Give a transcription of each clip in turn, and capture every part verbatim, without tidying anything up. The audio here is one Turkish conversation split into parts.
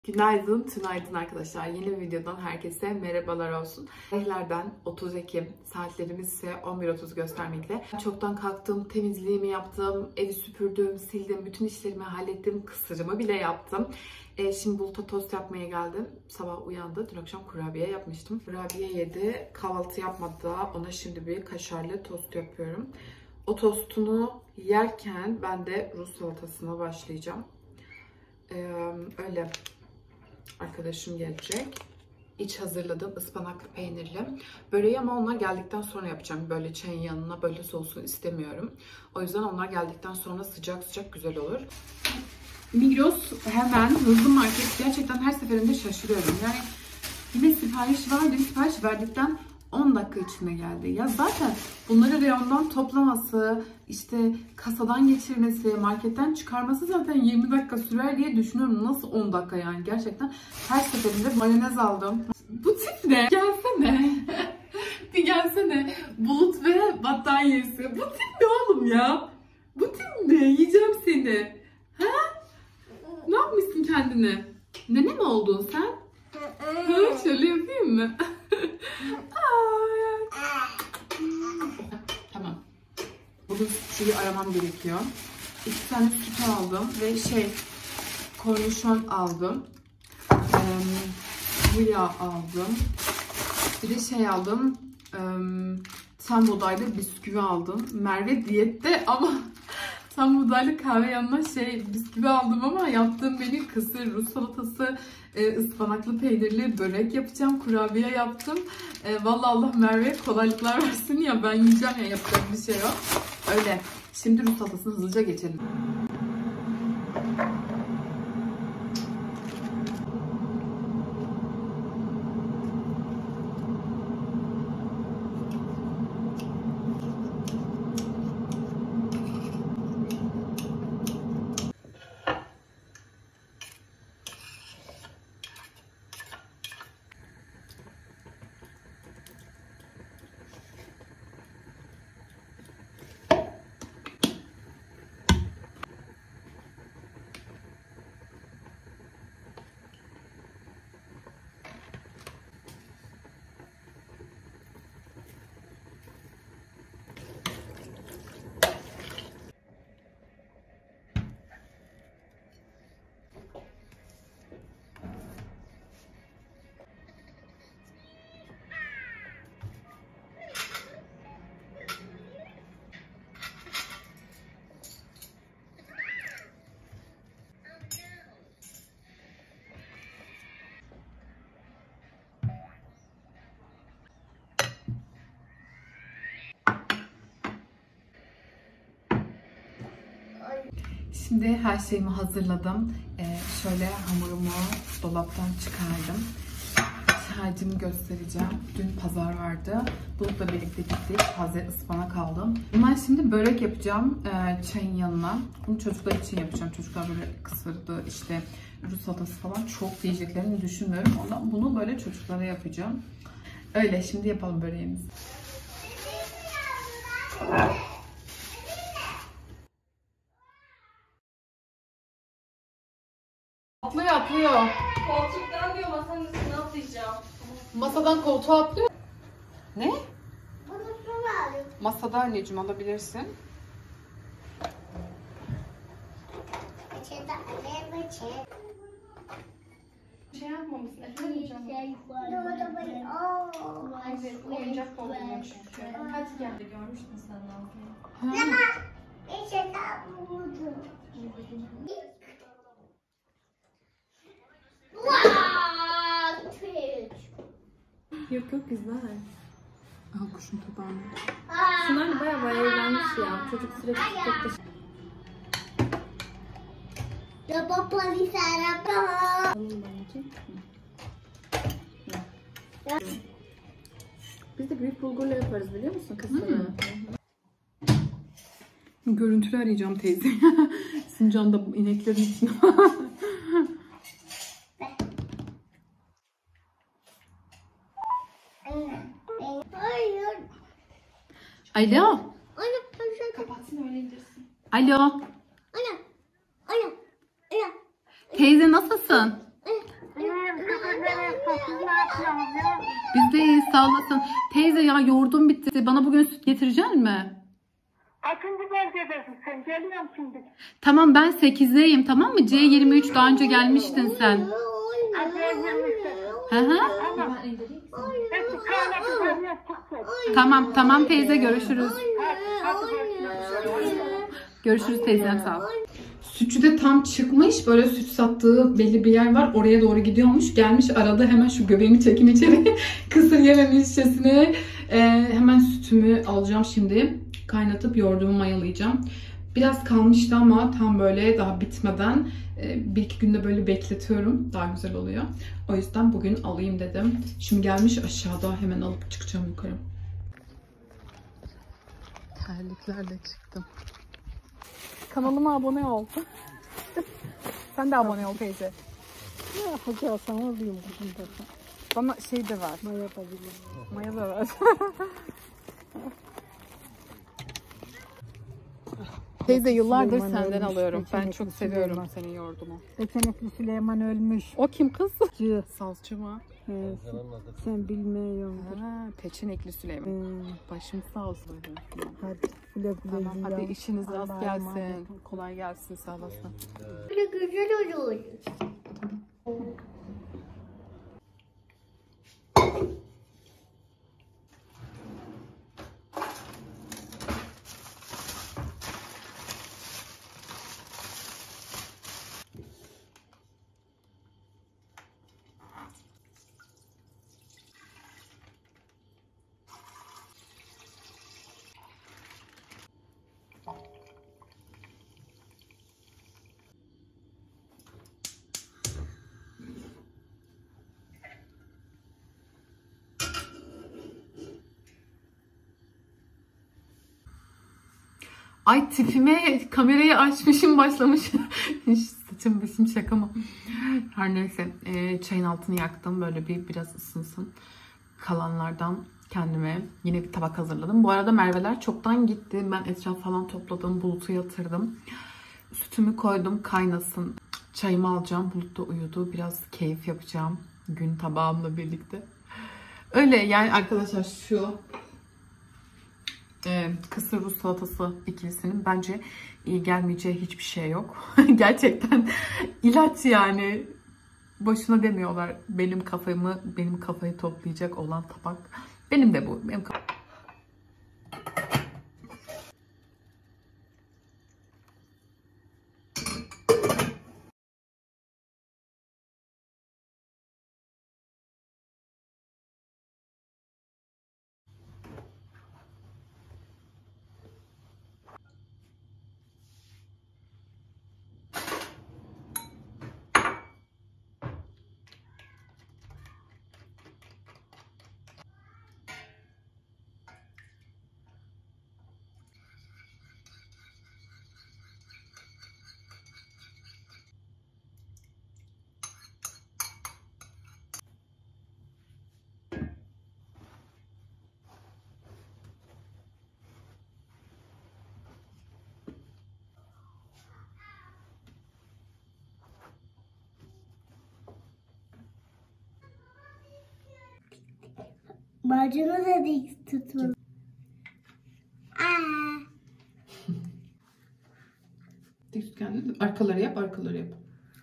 Günaydın, tünaydın arkadaşlar. Yeni bir videodan herkese merhabalar olsun. Tarihlerden otuz Ekim, saatlerimiz ise on bir otuz göstermekte. Çoktan kalktım, temizliğimi yaptım, evi süpürdüm, sildim, bütün işlerimi hallettim, kısırımı bile yaptım. E, şimdi Bulut'a tost yapmaya geldim. Sabah uyandı, dün akşam kurabiye yapmıştım. Kurabiye yedi, kahvaltı yapmadı daha. Ona şimdi bir kaşarlı tost yapıyorum. O tostunu yerken ben de Rus salatasına başlayacağım. Ee, öyle. Arkadaşım gelecek. İç hazırladım, ıspanaklı peynirli. Böreği ama onlar geldikten sonra yapacağım. Böyle çayın yanına böyle soğusun istemiyorum. O yüzden onlar geldikten sonra sıcak sıcak güzel olur. Migros hemen hızlı market, gerçekten her seferinde şaşırıyorum. Yani yine sipariş verdim, sipariş verdikten on dakika içinde geldi. Ya zaten bunları reyondan toplaması, işte kasadan geçirmesi, marketten çıkarması zaten yirmi dakika sürer diye düşünüyorum. Nasıl on dakika yani, gerçekten her seferinde mayonez aldım. Bu tip ne? Gelsene. Bir gelsene. Bulut ve battaniyesi. Bu tip ne oğlum ya? Bu tip ne? Yiyeceğim seni. Ha? Ne yapmışsın kendine? Nene mi oldun sen? Ha, şöyle yapayım mı? Tamam. Bugün sütçüyü aramam gerekiyor. İki tane süt aldım ve şey, kornişon aldım. Ee, aldım. Bir de şey aldım. Ee, tam buğdaylı bisküvi aldım. Merve diyette ama tam buğdaylı kahve yanına şey bisküvi aldım ama yaptığım benim kısır, Rus salatası, e, ıspanaklı peynirli börek yapacağım, kurabiye yaptım. E, vallahi Allah Merve'ye kolaylıklar versin ya, ben yiyeceğim ya, yapacak bir şey yok. Öyle. Şimdi Rus salatasını hızlıca geçelim. Şimdi her şeyimi hazırladım. Ee, şöyle hamurumu dolaptan çıkardım. Harcımı göstereceğim. Dün pazar vardı. Bulut'la birlikte gittik. Taze ıspanak aldım. Ben şimdi börek yapacağım e, çayın yanına. Bunu çocuklar için yapacağım. Çocuklar böyle kısırdı, işte Rus salatası falan çok yiyeceklerini düşünmüyorum. Ondan bunu böyle çocuklara yapacağım. Öyle, şimdi yapalım böreğimizi. Atlıyor atlıyor. Koltuktan diyor, masanın üstüne atlayacağım. Masadan koltuğa atlıyor. Ne? Bunu alayım. Masada anneciğim, alabilirsin. Bir şey yapmamışsın. Efendim canım. Evet, oyuncak doldurmak çünkü. Hadi gel. Görmüştün sen Nazlı'yı. Bir şey daha buldum. Yok yok, güzel. Al kuşun tabağını. Şunlar bayağı bayağı eğlenmiş ya. Çocuk sürekli tek dışarı. Ya polis araba. Biz de büyük bulgurla yaparız, biliyor musun kısmını? Görüntülü arayacağım teyze. Sincan'da bu ineklerin içine. Hayır. Alo. Ana, ana, Kapatsın, öyle indirsin. Alo. ana, ana, ana. Teyze nasılsın? Ana. Biz de iyiyiz, sağ olasın. Teyze ya yoğurdum bitti. Bana bugün süt getirecek mi? Kaçıncı bölgedesin sen? Geliyorum şimdi. Tamam, ben sekizdeyim, tamam mı? C yirmi üç daha önce gelmiştin sen. Hadi evlenmişsin. Hı hı. Tamam. Hepsi kaynatıp evine çıksın. Tamam tamam teyze, görüşürüz. Hadi, hadi görüşürüz. Görüşürüz teyzem, sağ ol. Sütçü de tam çıkmış. Böyle süt sattığı belli bir yer var. Oraya doğru gidiyormuş. Gelmiş aradı, hemen şu göbeğimi çekim içeri. Kısır yememişçesine. Ee, hemen sütümü alacağım şimdi. Kaynatıp yoğurdumu mayalayacağım. Biraz kalmıştı ama tam böyle daha bitmeden e, bir iki günde böyle bekletiyorum. Daha güzel oluyor. O yüzden bugün alayım dedim. Şimdi gelmiş aşağıda, hemen alıp çıkacağım yukarı. Terliklerle çıktım. Kanalıma abone ol. Sen de abone ol teyze. Ne yapacaksan olayım kızım da. Bana şey de ver. Maya da bilirim. Maya da ver. Teyze yıllardır Süleyman senden ölmüş, alıyorum. Ben Ekenekli çok seviyorum Süleyman. senin yoğurdunu. Ekenekli Süleyman ölmüş. O kim kız? Cı. Sazcı mı? He, sen bilmiyordur. Ha, Peçenekli Süleyman. He, Başım sağ olsun. hadi güle güle Tamam, yiyin. hadi işiniz rast Allah'a emanet gelsin. olun. Kolay gelsin, sağ olasın. Böyle güzel olur. Ay tipime kamerayı açmışım, başlamış. Saçım başım şaka mı? Her neyse, e, çayın altını yaktım. Böyle bir biraz ısınsın. Kalanlardan kendime yine bir tabak hazırladım. Bu arada Merve'ler çoktan gitti. Ben etraf falan topladım. Bulut'u yatırdım. Sütümü koydum kaynasın. Çayımı alacağım. Bulut da uyudu. Biraz keyif yapacağım. Gün tabağımla birlikte. Öyle yani arkadaşlar, şu Ee, kısır Rus salatası ikilisinin bence iyi gelmeyeceği hiçbir şey yok. Gerçekten ilaç yani. Boşuna demiyorlar. Benim kafamı, benim kafayı toplayacak olan tabak. Benim de bu. Benim kaf- Bacını da dik tutmalı. Aa. Dik tut kendini. Arkaları yap, arkaları yap.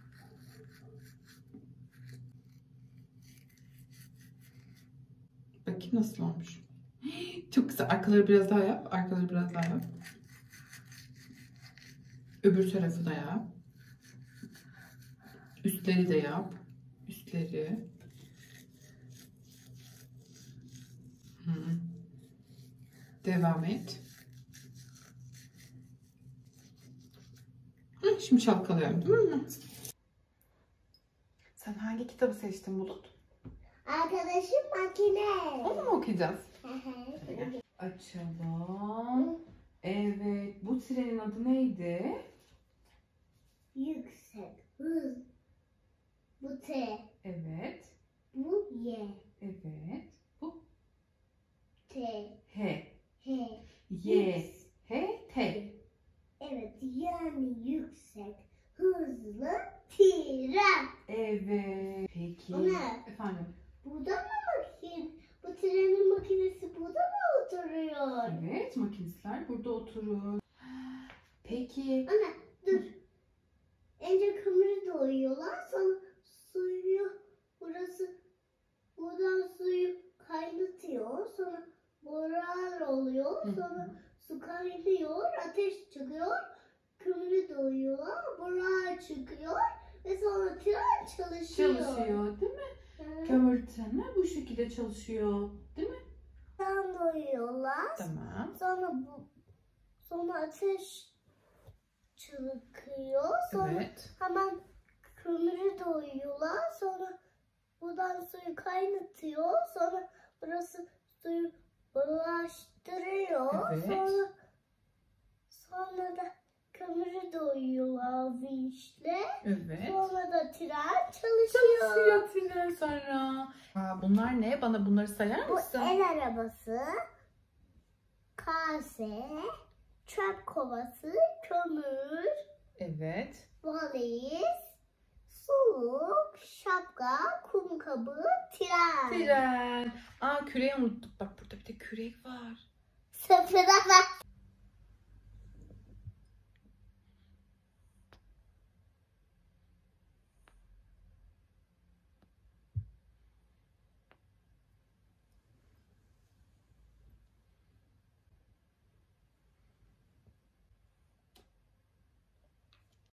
Bakayım nasıl olmuş. Çok güzel. Arkaları biraz daha yap. Arkaları biraz daha yap. Öbür tarafı da yap. Üstleri de yap. Üstleri. Hı. Devam et. Hı, şimdi çalkalıyorum, değil mi? Sen hangi kitabı seçtin Bulut? Arkadaşım makine. Onu mu okuyacağız? Hı hı. Açalım. Evet. Bu trenin adı neydi? Yüksek. Hız. Bu T. Evet. Bu Y. Evet. Bu T. H. H. Y. H. T. Evet, yani yüksek, hızlı, tren. Evet. Peki Peki. O ne? Efendim. Burada mı makine? Bu trenin makinesi burada mı oturuyor? Evet, makinistler burada oturur. Peki. Anne dur. Önce kömürü doyuyorlar, sonra suyu burası buradan suyu kaynatıyor, sonra borar oluyor, sonra su kaynıyor, ateş çıkıyor, kömürü doyuyorlar, borar çıkıyor ve sonra tren çalışıyor. Çalışıyor değil mi? Evet. Kömür treni bu şekilde çalışıyor değil mi? Tren doyuyorlar, Tamam. sonra bu sonra ateş çıkıyor, sonra Evet. hemen kömürü doyuyorlar, sonra buradan suyu kaynatıyor, sonra burası suyu bulaştırıyor, Evet. sonra sonra da kömürü doyuyorlar vinçle, Evet. sonra da tren çalışıyor. Çalışıyor tren sonra. Aa, bunlar ne? Bana bunları sayar Bu mısın? el arabası, kase, çöp kovası, kömür, Evet. valiz, suluk, şapka, kum kabı, tren. Tren. Aa, küreği unuttuk. Bak burada bir de kürek var. Sıfıra bak.